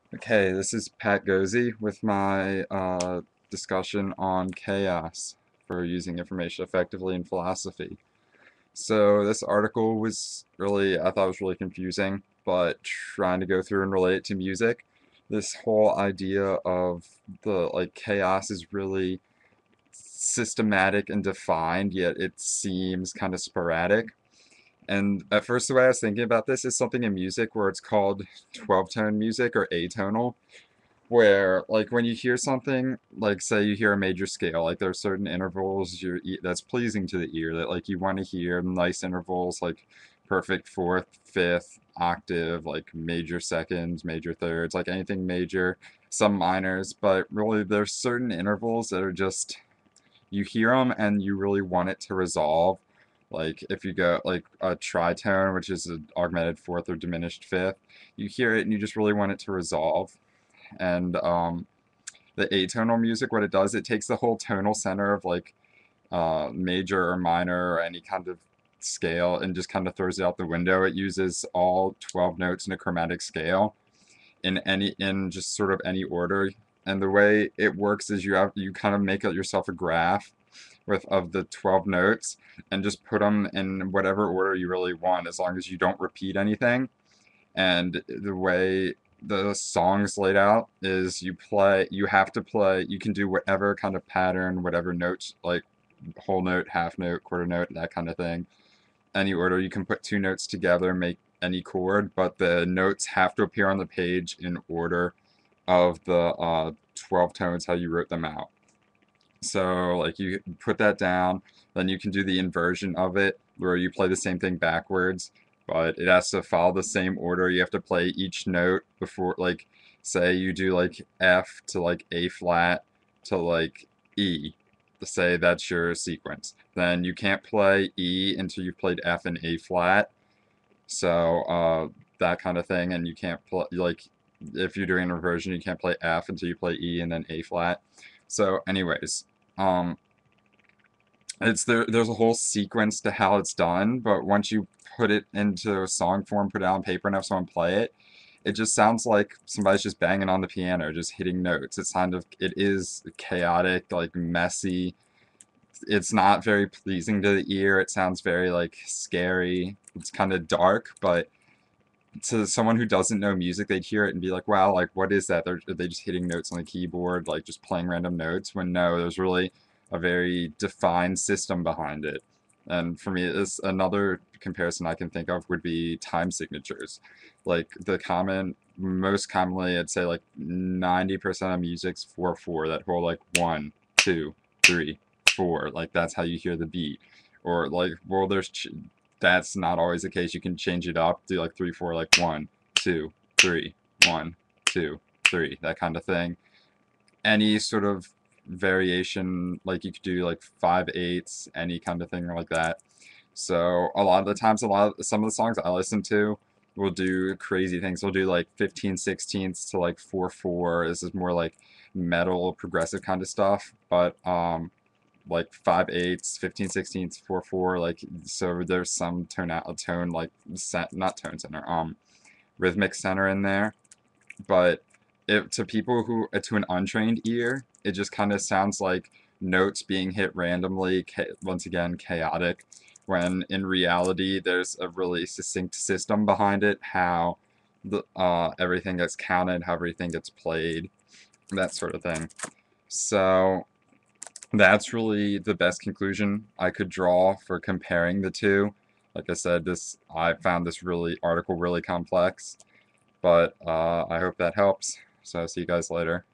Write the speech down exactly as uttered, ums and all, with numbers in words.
Okay, this is Pat Gozy with my uh, discussion on chaos for using information effectively in philosophy. So this article was really, I thought it was really confusing, but trying to go through and relate it to music, this whole idea of the like chaos is really systematic and defined, yet it seems kind of sporadic. And at first, the way I was thinking about this is something in music where it's called twelve tone music or atonal, where like when you hear something, like say you hear a major scale, like there are certain intervals you that's pleasing to the ear, that like you want to hear nice intervals, like perfect fourth, fifth octave, like major seconds, major thirds, like anything major, some minors. But really there's certain intervals that are just, you hear them and you really want it to resolve. Like if you go like a tritone, which is an augmented fourth or diminished fifth, you hear it and you just really want it to resolve. And um, the atonal music, what it does, it takes the whole tonal center of like uh, major or minor or any kind of scale and just kind of throws it out the window. It uses all twelve notes in a chromatic scale in any in just sort of any order. And the way it works is you have you kind of make it yourself a graph with of the twelve notes and just put them in whatever order you really want, as long as you don't repeat anything. And the way the song's laid out is you play you have to play, you can do whatever kind of pattern, whatever notes, like whole note, half note, quarter note, that kind of thing. Any order, you can put two notes together, make any chord, but the notes have to appear on the page in order of the uh, twelve tones how you wrote them out. So like you put that down, then you can do the inversion of it where you play the same thing backwards, but it has to follow the same order. You have to play each note before, like say you do like F to like A flat to like E. To say that's your sequence. Then you can't play E until you've played F and A flat. So uh, that kind of thing, and you can't play like if you're doing inversion, you can't play F until you play E and then A flat. So, anyways, um, it's there. There's a whole sequence to how it's done, but once you put it into a song form, put it on paper, and have someone play it, it just sounds like somebody's just banging on the piano, just hitting notes. It's kind of it is chaotic, like messy. It's not very pleasing to the ear. It sounds very like scary. It's kind of dark, but to someone who doesn't know music, they'd hear it and be like, wow, like, what is that? They're, are they just hitting notes on the keyboard, like just playing random notes? When no, there's really a very defined system behind it. And for me, it's another comparison I can think of would be time signatures. Like the common, most commonly, I'd say like ninety percent of music's four four, that whole like one, two, three, four. Like that's how you hear the beat. Or like, well, there's ch that's not always the case. You can change it up, do like three, four, like one, two, three, one, two, three, that kind of thing. Any sort of variation, like you could do like five eighths, any kind of thing like that. So a lot of the times, a lot of some of the songs I listen to will do crazy things. We'll do like fifteen sixteenths to like four four. This is more like metal progressive kind of stuff. But um, like five eighths, fifteen sixteenths, four four, like so there's some tone out tone like set not tone center, um rhythmic center in there. But it to people who to an untrained ear, it just kind of sounds like notes being hit randomly, once again chaotic, when in reality there's a really succinct system behind it, how the uh everything gets counted, how everything gets played, that sort of thing. So that's really the best conclusion I could draw for comparing the two. Like I said, this I found this really article really complex, but uh, I hope that helps. So see you guys later.